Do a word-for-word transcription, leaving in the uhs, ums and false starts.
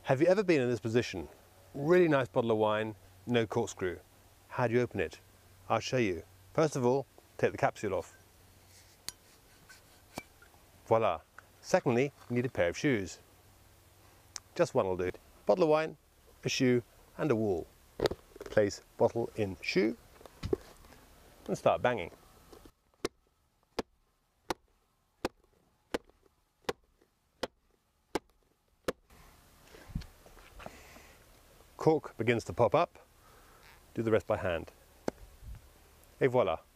Have you ever been in this position? Really nice bottle of wine, no corkscrew. How do you open it? I'll show you. First of all, take the capsule off. Voila. Secondly, you need a pair of shoes. Just one will do. Bottle of wine, a shoe and a wall. Place bottle in shoe and start banging. Cork begins to pop up. Do the rest by hand. Et voila.